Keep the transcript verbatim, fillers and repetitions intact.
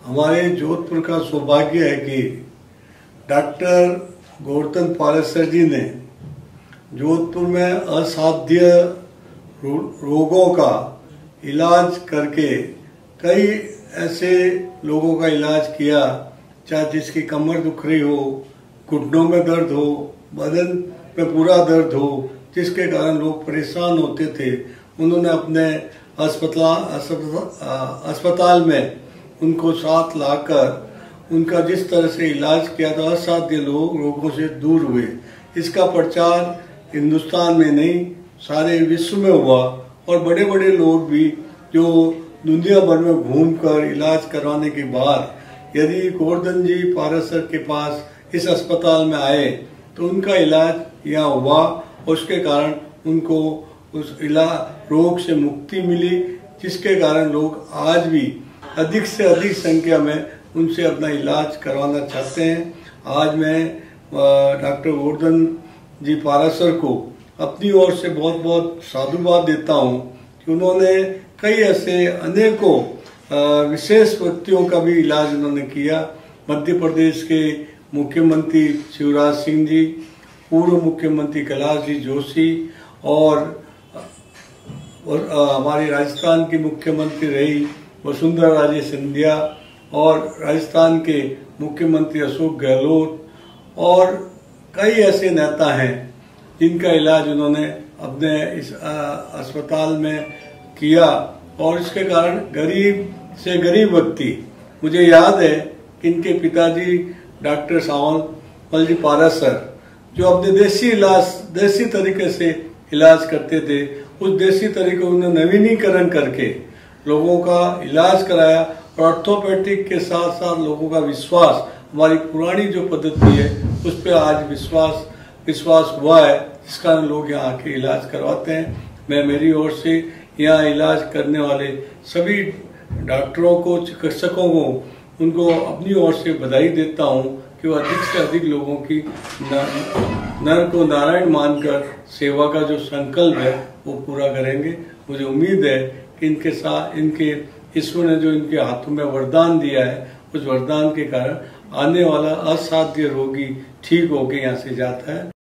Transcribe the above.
हमारे जोधपुर का सौभाग्य है कि डॉक्टर गोवर्धन पाराशर जी ने जोधपुर में असाध्य रोगों का इलाज करके कई ऐसे लोगों का इलाज किया, चाहे जिसकी कमर दुख रही हो, घुटनों में दर्द हो, बदन में पूरा दर्द हो, जिसके कारण लोग परेशान होते थे। उन्होंने अपने अस्पताल अस्पताल में उनको साथ लाकर उनका जिस तरह से इलाज किया तो असाध्य लोग रोगों से दूर हुए। इसका प्रचार हिंदुस्तान में नहीं सारे विश्व में हुआ और बड़े बड़े लोग भी जो दुनिया भर में घूमकर इलाज करवाने के बाद यदि गोवर्धन जी पाराशर के पास इस अस्पताल में आए तो उनका इलाज यहाँ हुआ और उसके कारण उनको उस इलाज रोग से मुक्ति मिली, जिसके कारण लोग आज भी अधिक से अधिक संख्या में उनसे अपना इलाज करवाना चाहते हैं। आज मैं डॉक्टर गोवर्धन जी पाराशर को अपनी ओर से बहुत बहुत साधुवाद देता हूं कि उन्होंने कई ऐसे अनेकों विशेष व्यक्तियों का भी इलाज उन्होंने किया। मध्य प्रदेश के मुख्यमंत्री शिवराज सिंह जी, पूर्व मुख्यमंत्री कैलाश जी जोशी और, और हमारी राजस्थान की मुख्यमंत्री रही वसुंधरा राजे सिंधिया और राजस्थान के मुख्यमंत्री अशोक गहलोत और कई ऐसे नेता हैं जिनका इलाज उन्होंने अपने इस अस्पताल में किया और इसके कारण गरीब से गरीब व्यक्ति, मुझे याद है कि इनके पिताजी डॉक्टर सावंतमल जी पाराशर जो अपने देसी इलाज देसी तरीके से इलाज करते थे, उस देसी तरीके को उन्होंने नवीनीकरण करके लोगों का इलाज कराया और ऑर्थोपेडिक के साथ साथ लोगों का विश्वास, हमारी पुरानी जो पद्धति है उस पर आज विश्वास विश्वास हुआ है, जिस कारण लोग यहाँ आके इलाज करवाते हैं। मैं मेरी ओर से यहाँ इलाज करने वाले सभी डॉक्टरों को, चिकित्सकों को, उनको अपनी ओर से बधाई देता हूँ कि वो अधिक से अधिक लोगों की नर को नारायण मानकर सेवा का जो संकल्प है वो पूरा करेंगे। मुझे उम्मीद है कि इनके साथ इनके ईश्वर ने जो इनके हाथों में वरदान दिया है उस वरदान के कारण आने वाला असाध्य रोगी ठीक होकर यहाँ से जाता है।